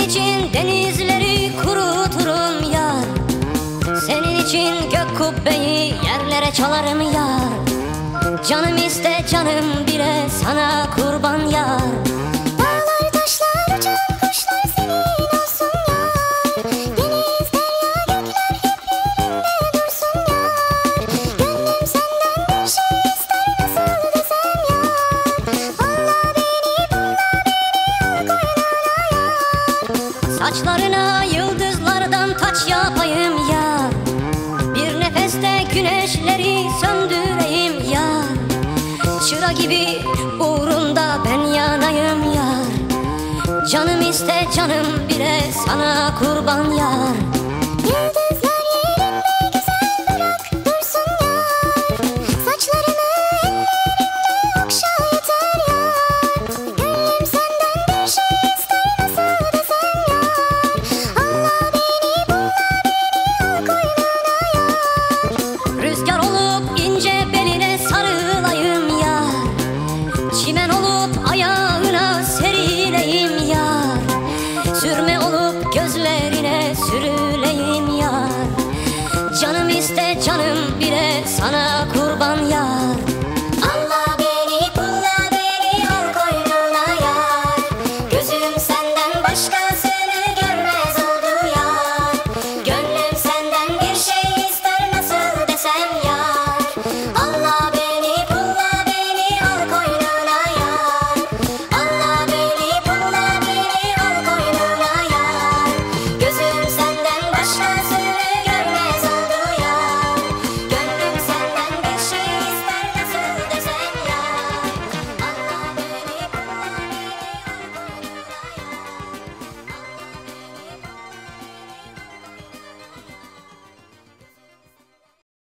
için denizleri kuruturum yar. Senin için gök kubbeyi yerlere çalarım yar. Canım iste canım bile sana kurban yar. Dağlar taşlar uçan kuşlar senin olsun yar. Deniz derya gökler hep yerinde dursun yar. Gönlüm senden bir şey ister nasıl desem yar. Valla beni bununla beni al koynuna yar. Saçlarına yıldızlardan taç yapayım yar. Bir nefeste güneşleri söndüreyim yar. Çıra gibi uğrunda ben yanayım yar. Canım iste canım bile sana kurban yar. Yıldızlar yerinde güzel bırak dursun yar. Saçlarını ellerinde okşa yeter yar. Gönlüm senden bir şey ister nasıl desem yar. Allah beni bununla beni al koynuna yar. Rüzgar olup ince beline sarılayım yar. Çimen olup ayağına serileyim yar. Sürme olup gözlerine sürüleyim yar. Canım iste canım bile sana kurban yar.